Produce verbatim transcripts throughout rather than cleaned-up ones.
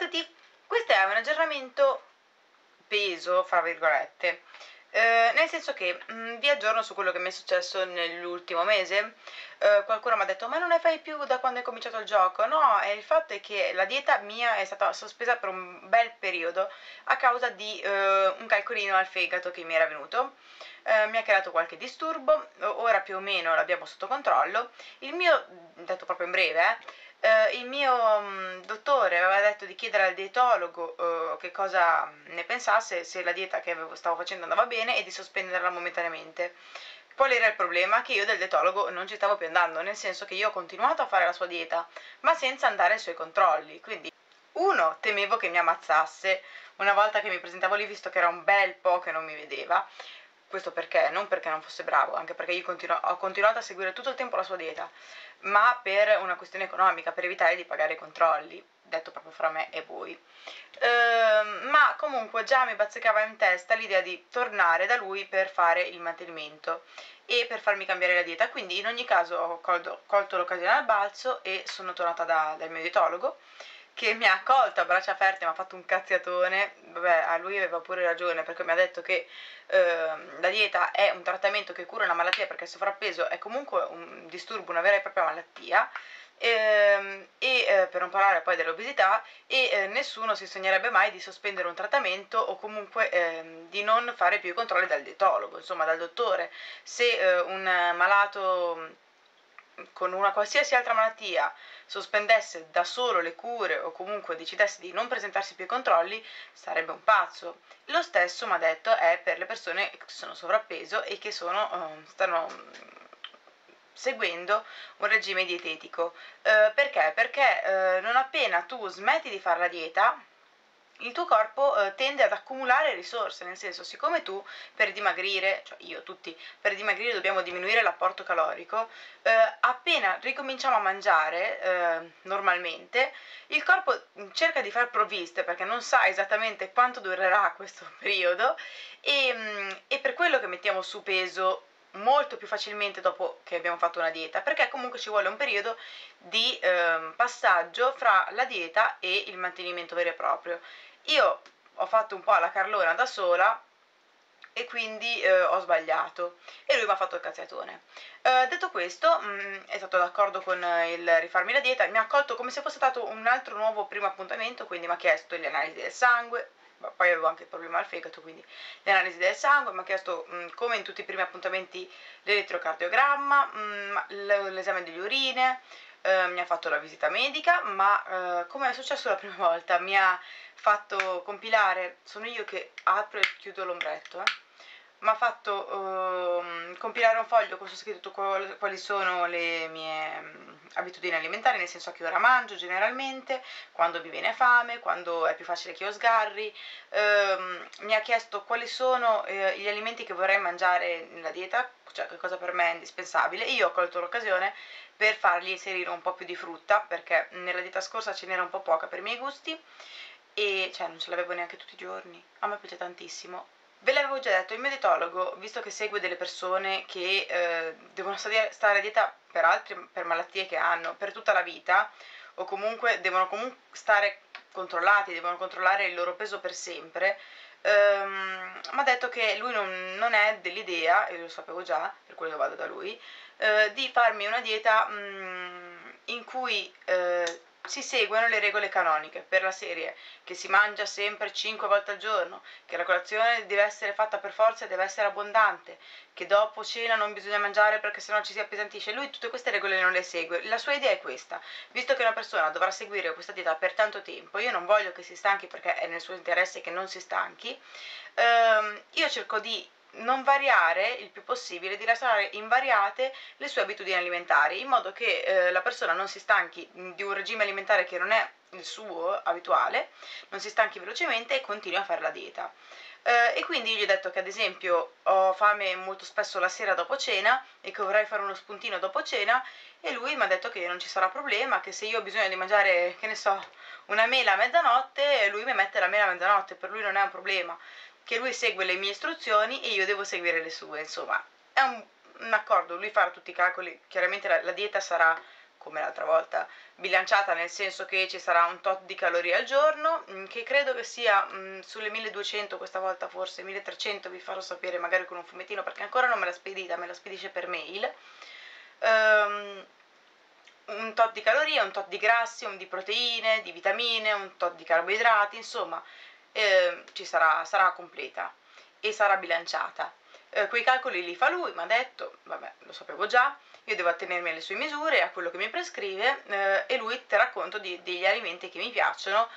tutti, questo è un aggiornamento peso, fra virgolette, eh, nel senso che mh, vi aggiorno su quello che mi è successo nell'ultimo mese. Eh, qualcuno mi ha detto: ma non ne fai più da quando è cominciato il gioco? No, e il fatto è che la dieta mia è stata sospesa per un bel periodo a causa di eh, un calcolino al fegato che mi era venuto. Eh, mi ha creato qualche disturbo, ora più o meno l'abbiamo sotto controllo. Il mio, detto proprio in breve, eh, Uh, il mio um, dottore aveva detto di chiedere al dietologo uh, che cosa ne pensasse, se la dieta che avevo, stavo facendo andava bene, e di sospenderla momentaneamente. Qual era il problema? Che io del dietologo non ci stavo più andando, nel senso che io ho continuato a fare la sua dieta, ma senza andare ai suoi controlli. Quindi, uno, temevo che mi ammazzasse una volta che mi presentavo lì, visto che era un bel po' che non mi vedeva. Questo perché? Non perché non fosse bravo, anche perché io continuo, ho continuato a seguire tutto il tempo la sua dieta, ma per una questione economica, per evitare di pagare i controlli, detto proprio fra me e voi. Ehm, ma comunque già mi bazzicava in testa l'idea di tornare da lui per fare il mantenimento e per farmi cambiare la dieta, quindi in ogni caso ho colto, colto l'occasione al balzo e sono tornata da, dal mio dietologo, che mi ha accolto a braccia aperte, mi ha fatto un cazziatone. Vabbè, a lui aveva pure ragione, perché mi ha detto che eh, la dieta è un trattamento che cura una malattia, perché il sovrappeso è comunque un disturbo, una vera e propria malattia, e, e eh, per non parlare poi dell'obesità, e eh, nessuno si sognerebbe mai di sospendere un trattamento o comunque eh, di non fare più i controlli dal dietologo, insomma dal dottore. Se eh, un malato con una qualsiasi altra malattia sospendesse da solo le cure o comunque decidesse di non presentarsi più ai controlli, sarebbe un pazzo. Lo stesso, mi ha detto, è per le persone che sono sovrappeso e che sono, uh, stanno seguendo un regime dietetico. Uh, perché? Perché uh, non appena tu smetti di fare la dieta, il tuo corpo eh, tende ad accumulare risorse, nel senso, siccome tu per dimagrire, cioè io, tutti, per dimagrire dobbiamo diminuire l'apporto calorico, eh, appena ricominciamo a mangiare eh, normalmente, il corpo cerca di far provviste, perché non sa esattamente quanto durerà questo periodo, e, e per quello che mettiamo su peso molto più facilmente dopo che abbiamo fatto una dieta, perché comunque ci vuole un periodo di eh, passaggio fra la dieta e il mantenimento vero e proprio. Io ho fatto un po' alla Carlona da sola e quindi eh, ho sbagliato e lui mi ha fatto il cazziatone. Eh, detto questo, mh, è stato d'accordo con il rifarmi la dieta, mi ha accolto come se fosse stato un altro nuovo primo appuntamento, quindi mi ha chiesto le analisi del sangue, poi avevo anche il problema al fegato, quindi le analisi del sangue, mi ha chiesto mh, come in tutti i primi appuntamenti l'elettrocardiogramma, mh, l'esame delle urine, eh, mi ha fatto la visita medica, ma eh, come è successo la prima volta, mi ha fatto compilare, sono io che apro e chiudo l'ombretto, eh. Mi ha fatto uh, compilare un foglio con su scritto qual, quali sono le mie um, abitudini alimentari, nel senso a che ora mangio generalmente, quando mi viene fame, quando è più facile che io sgarri. Uh, mi ha chiesto quali sono uh, gli alimenti che vorrei mangiare nella dieta, cioè che cosa per me è indispensabile, e io ho colto l'occasione per fargli inserire un po' più di frutta, perché nella dieta scorsa ce n'era un po' poca per i miei gusti, e cioè non ce l'avevo neanche tutti i giorni. A me piace tantissimo. Ve l'avevo già detto, il mio dietologo, visto che segue delle persone che eh, devono stare a dieta per altre, per malattie che hanno per tutta la vita, o comunque devono comunque stare controllati, devono controllare il loro peso per sempre, ehm, mi ha detto che lui non, non è dell'idea, e lo sapevo già, per quello che vado da lui, eh, di farmi una dieta mh, in cui eh, si seguono le regole canoniche, per la serie che si mangia sempre cinque volte al giorno, che la colazione deve essere fatta per forza e deve essere abbondante, che dopo cena non bisogna mangiare perché sennò ci si appesantisce. Lui tutte queste regole non le segue. La sua idea è questa: visto che una persona dovrà seguire questa dieta per tanto tempo, io non voglio che si stanchi, perché è nel suo interesse che non si stanchi, ehm, io cerco di non variare il più possibile, di lasciare invariate le sue abitudini alimentari, in modo che eh, la persona non si stanchi di un regime alimentare che non è il suo abituale, non si stanchi velocemente e continui a fare la dieta. Eh, e quindi io gli ho detto che ad esempio ho fame molto spesso la sera dopo cena e che vorrei fare uno spuntino dopo cena, e lui mi ha detto che non ci sarà problema, che se io ho bisogno di mangiare, che ne so, una mela a mezzanotte, lui mi mette la mela a mezzanotte, per lui non è un problema, che lui segue le mie istruzioni e io devo seguire le sue. Insomma, è un, un accordo, lui farà tutti i calcoli, chiaramente la, la dieta sarà come l'altra volta, bilanciata nel senso che ci sarà un tot di calorie al giorno, che credo che sia mh, sulle milleduecento, questa volta forse milletrecento, vi farò sapere magari con un fumettino perché ancora non me l'ha spedita, me la spedisce per mail. Um, un tot di calorie, un tot di grassi, un di proteine, di vitamine, un tot di carboidrati, insomma eh, ci sarà, sarà completa e sarà bilanciata. Eh, quei calcoli li fa lui, mi ha detto, vabbè, lo sapevo già, io devo attenermi alle sue misure, a quello che mi prescrive, eh, e lui terrà conto di, degli alimenti che mi piacciono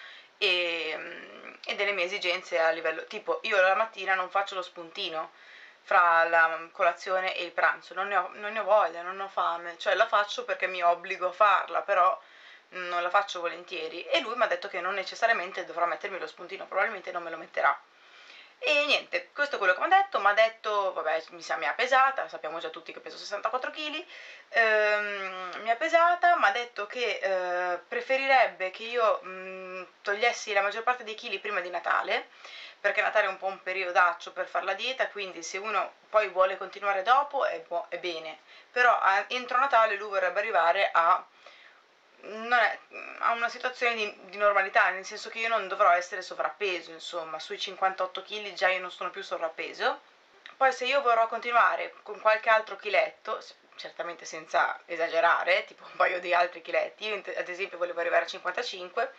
e, e delle mie esigenze a livello, tipo io la mattina non faccio lo spuntino fra la colazione e il pranzo, non ne ho, non ne ho voglia, non ho fame, cioè la faccio perché mi obbligo a farla, però non la faccio volentieri, e lui mi ha detto che non necessariamente dovrò mettermi lo spuntino, probabilmente non me lo metterà. E niente, questo è quello che mi ha detto, mi ha detto, vabbè, mi, mi ha pesata, sappiamo già tutti che peso sessantaquattro chili, ehm, mi ha pesata, mi ha detto che eh, preferirebbe che io mh, togliessi la maggior parte dei chili prima di Natale, perché Natale è un po' un periodaccio per fare la dieta, quindi se uno poi vuole continuare dopo è, è bene, però a, entro Natale lui vorrebbe arrivare a... Non è, a una situazione di, di normalità, nel senso che io non dovrò essere sovrappeso, insomma, sui cinquantotto chili già io non sono più sovrappeso. Poi se io vorrò continuare con qualche altro chiletto, certamente senza esagerare, tipo un paio di altri chiletti, io ad esempio volevo arrivare a cinquantacinque,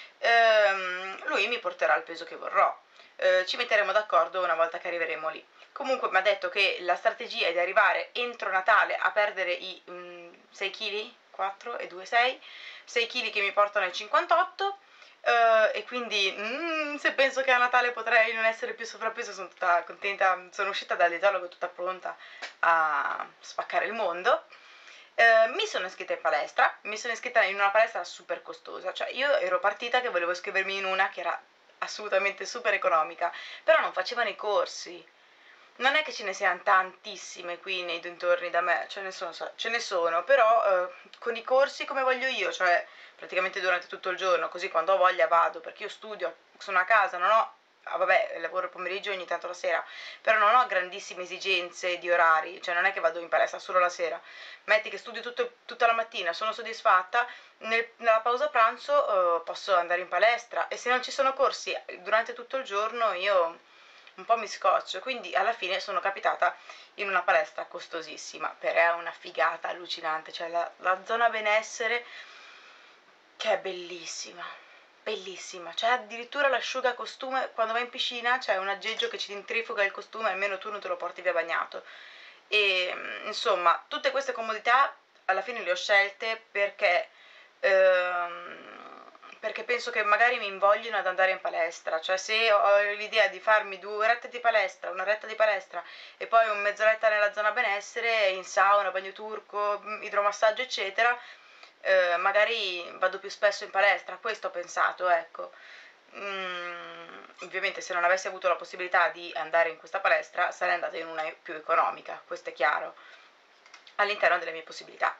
ehm, lui mi porterà il peso che vorrò. Eh, ci metteremo d'accordo una volta che arriveremo lì. Comunque mi ha detto che la strategia è di arrivare entro Natale a perdere i mm, sei chili, quattro e due, sei, sei chili che mi portano ai cinquantotto, uh, e quindi mm, se penso che a Natale potrei non essere più sovrappeso sono tutta contenta, sono uscita dal dietologo tutta pronta a spaccare il mondo. Uh, mi sono iscritta in palestra, mi sono iscritta in una palestra super costosa, cioè io ero partita che volevo iscrivermi in una che era assolutamente super economica, però non facevano i corsi. Non è che ce ne siano tantissime qui nei dintorni da me, ce ne sono, ce ne sono però eh, con i corsi come voglio io, cioè praticamente durante tutto il giorno, così quando ho voglia vado, perché io studio, sono a casa, non ho, ah, vabbè, lavoro il pomeriggio e ogni tanto la sera, però non ho grandissime esigenze di orari, cioè non è che vado in palestra solo la sera, metti che studio tutto, tutta la mattina, sono soddisfatta, nel, nella pausa pranzo eh, posso andare in palestra, e se non ci sono corsi durante tutto il giorno io un po' mi scoccio, quindi alla fine sono capitata in una palestra costosissima, però è una figata allucinante, cioè la, la zona benessere che è bellissima, bellissima, c'è addirittura l'asciugacostume, quando vai in piscina c'è un aggeggio che ci intrifuga il costume, almeno tu non te lo porti via bagnato, e insomma tutte queste comodità alla fine le ho scelte perché ehm, perché penso che magari mi invoglino ad andare in palestra, cioè se ho l'idea di farmi due orette di palestra, un'oretta di palestra e poi un mezz'oretta nella zona benessere, in sauna, bagno turco, idromassaggio eccetera, eh, magari vado più spesso in palestra, questo ho pensato, ecco. Mm, ovviamente se non avessi avuto la possibilità di andare in questa palestra sarei andata in una più economica, questo è chiaro, all'interno delle mie possibilità.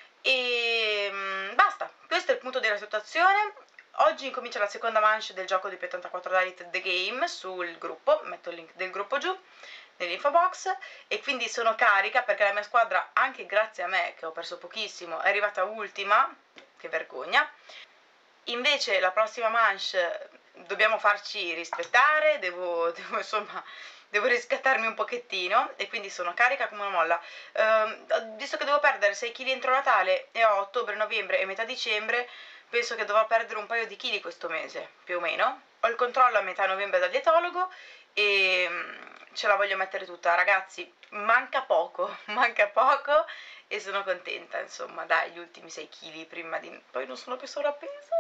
E mm, basta, questo è il punto della situazione. Oggi incomincia la seconda manche del gioco di P ottantaquattro Diet The Game sul gruppo, metto il link del gruppo giù nell'info box, e quindi sono carica perché la mia squadra, anche grazie a me che ho perso pochissimo, è arrivata ultima, che vergogna. Invece la prossima manche dobbiamo farci rispettare, devo, devo insomma devo riscattarmi un pochettino, e quindi sono carica come una molla. Uh, visto che devo perdere sei chili entro Natale e ho ottobre, novembre e metà dicembre, penso che dovrò perdere un paio di chili questo mese, più o meno. Ho il controllo a metà novembre dal dietologo e ce la voglio mettere tutta, ragazzi, manca poco, manca poco e sono contenta, insomma, dai, gli ultimi sei chili prima di... poi non sono più sovrappeso,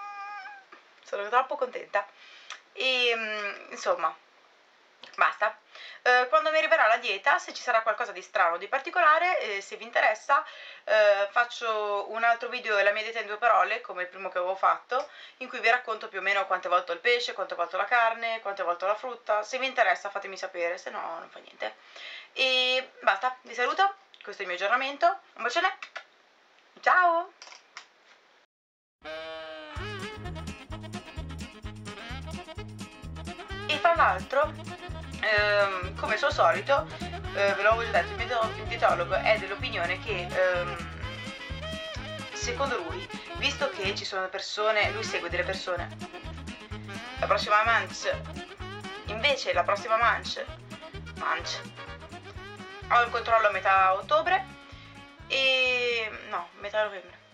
sono troppo contenta e insomma basta. Eh, quando mi arriverà la dieta, se ci sarà qualcosa di strano, di particolare, eh, se vi interessa, eh, faccio un altro video della mia dieta in due parole, come il primo che avevo fatto, in cui vi racconto più o meno quante volte ho il pesce, quante volte ho la carne, quante volte ho la frutta. Se vi interessa fatemi sapere, se no non fa niente. E basta, vi saluto, questo è il mio aggiornamento, un bacione, ciao! E tra l'altro, ehm, come al suo solito, eh, ve l'avevo già detto, il dietologo è dell'opinione che ehm, secondo lui, visto che ci sono persone, lui segue delle persone, la prossima manche, invece la prossima manche, manche, ho il controllo a metà ottobre e no, metà novembre.